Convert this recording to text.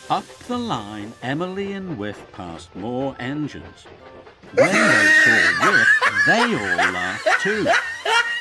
Up the line, Emily and Whiff passed more engines. When they saw Whiff, they all laughed too.